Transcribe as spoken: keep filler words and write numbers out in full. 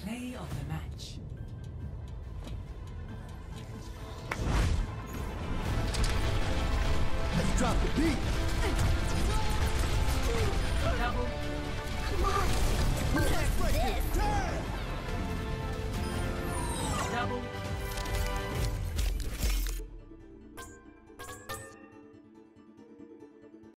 Play of the match. Let's drop the beat. Double